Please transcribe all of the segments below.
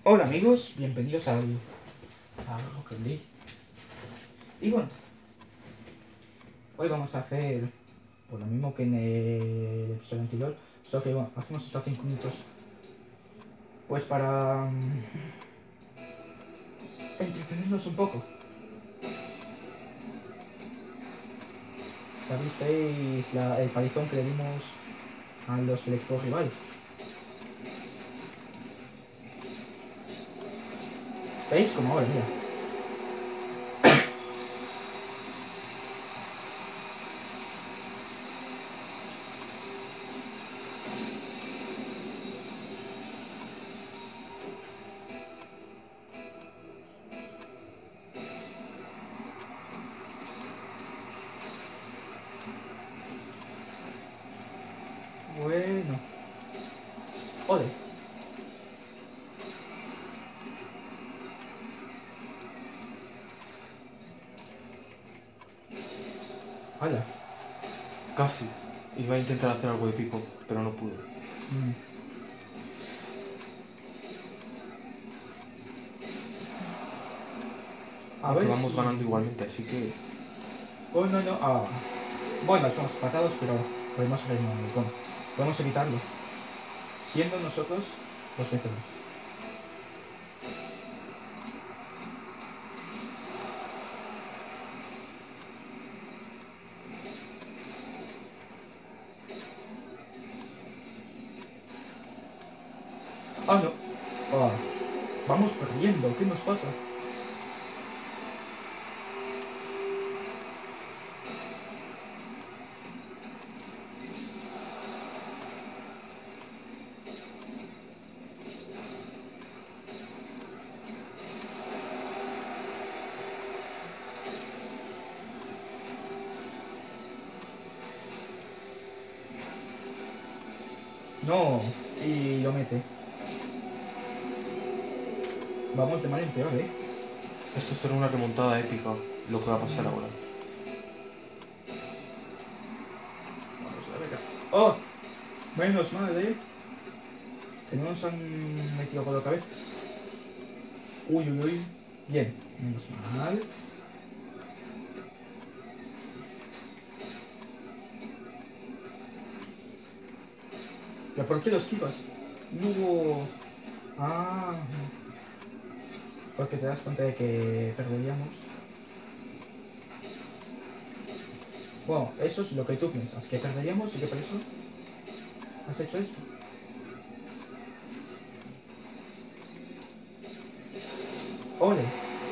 Hola amigos, bienvenidos a Rocket League. Y bueno, hoy vamos a hacer por lo mismo que en el episodio anterior, solo que bueno, hacemos estos 5 minutos pues para entretenernos un poco. Ya visteis el palizón que le dimos a los electros rivales. ¿Veis? Como ahora, mira. Bueno. Ole. Hala. Casi. Iba a intentar hacer algo épico, pero no pude. A ver Vamos si... ganando igualmente, así que... Oh, no, no. Ah. Bueno, estamos empatados, pero podemos bueno, podemos evitarlo. Siendo nosotros los vencedores. Ah, no. Ah, vamos perdiendo. ¿Qué nos pasa? No. Y lo mete. Vamos de mal en peor, ¿eh? Esto será una remontada épica, lo que va a pasar ahora. Vamos a ver. ¡Oh! Menos mal, ¿eh? Que no nos han metido por la cabeza. Uy, uy, uy. Bien. Menos mal. ¿Pero por qué los esquivas? No hubo... Ah... Porque te das cuenta de que perderíamos. Bueno, eso es lo que tú piensas, que perderíamos y que por eso has hecho esto. ¡Ole!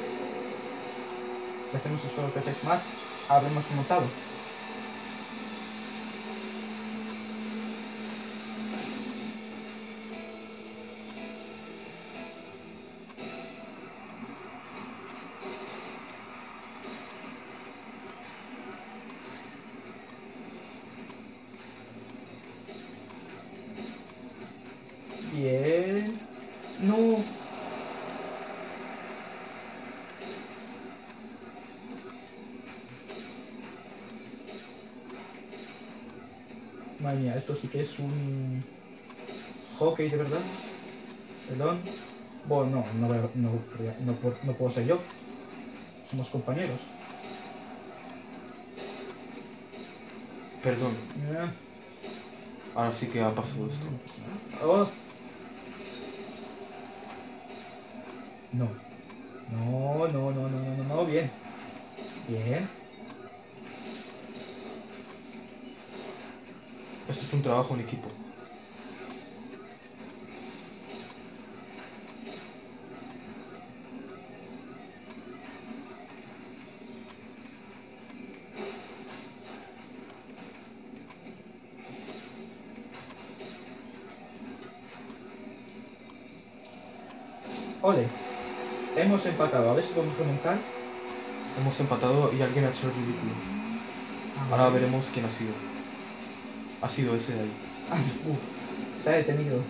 Si hacemos esto 2 veces más, habremos remontado. Bien. No. Madre mía, esto sí que es un hockey de verdad. Perdón. Bueno, no puedo ser yo. Somos compañeros. Perdón, Eh, ahora sí que ha pasado esto. no pasa nada. Oh. No. No, no, no, no, no, no, no. Bien. Bien. Esto es un trabajo en equipo. Ole. Hemos empatado. A ver si podemos comentar. Hemos empatado y alguien ha hecho el ridículo. Ahora veremos quién ha sido. Ha sido ese de ahí. Se ha detenido.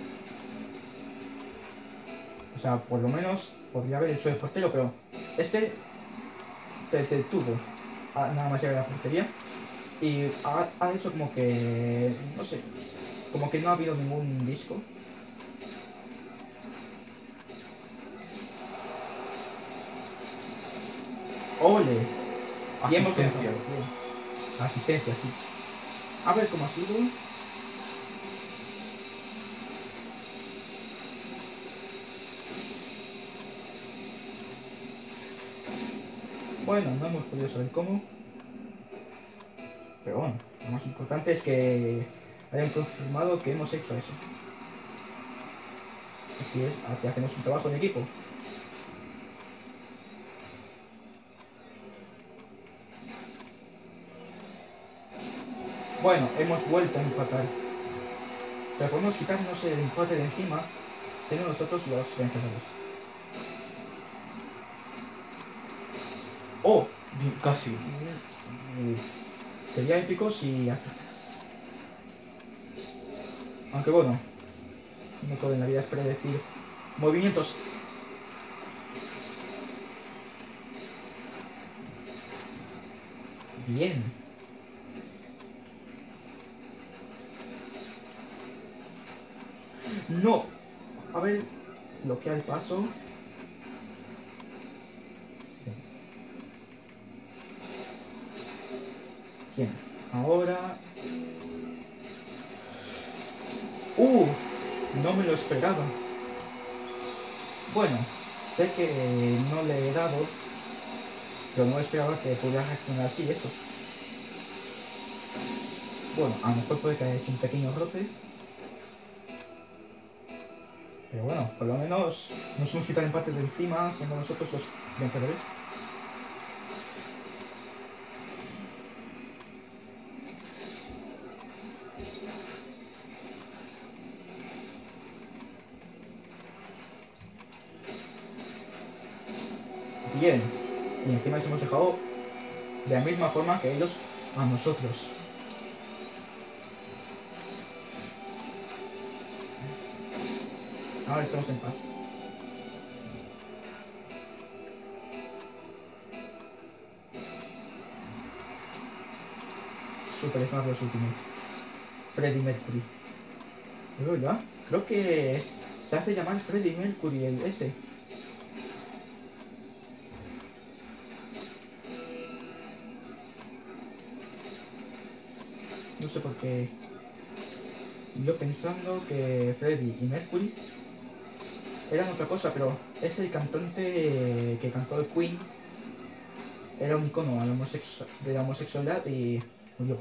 O sea, por lo menos podría haber hecho el portero, pero este se detuvo nada más llegar a la portería y ha hecho como que, no sé, como que no ha habido ningún disco. ¡Ole! Y hemos Asistencia. ganado. Bien. Asistencia, sí. A ver cómo ha sido. Bueno, no hemos podido saber cómo. Pero bueno, lo más importante es que hayan confirmado que hemos hecho eso. Así es, así hacemos un trabajo en equipo. Bueno, hemos vuelto a empatar. Pero podemos quitarnos el empate de encima, siendo nosotros los vencedores. ¡Oh! Bien, casi. Sería épico si aciertas. Aunque bueno, no todo en la vida es predecir movimientos. Bien. No. A ver, bloquea el paso. Bien. Ahora. No me lo esperaba. Bueno, sé que no le he dado, pero no esperaba que pudiera reaccionar así esto. Bueno, a lo mejor puede que haya hecho un pequeño roce. Pero bueno, por lo menos nos hemos quitado el empate de encima, siendo nosotros los vencedores. Bien. Y encima les hemos dejado de la misma forma que ellos a nosotros. Ahora estamos en paz. Super Smash Bros. Ultimate. Freddie Mercury. Luego ya, creo que se hace llamar Freddie Mercury el este. No sé por qué. Yo pensando que Freddie y Mercury eran otra cosa, pero es el cantante que cantó el Queen. Era un icono de la homosexualidad y murió.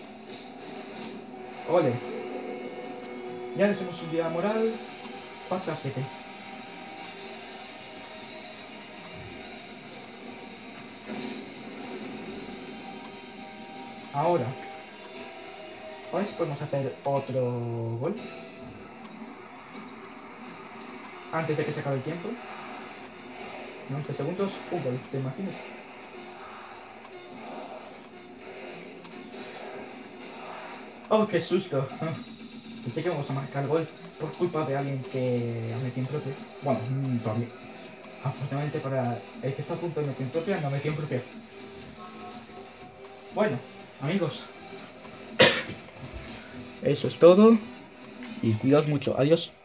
Ole. Ya les hemos subido la moral. 4-7. Ahora. A ver si podemos hacer otro gol. Antes de que se acabe el tiempo. En 11 segundos, un gol, ¿te imaginas? ¡Oh, qué susto! Pensé que vamos a marcar gol por culpa de alguien que metió en propia. Bueno, todavía. Afortunadamente para el que está a punto de meter en propia, no metió en propia. Bueno, amigos. Eso es todo. Y cuidaos mucho. Adiós.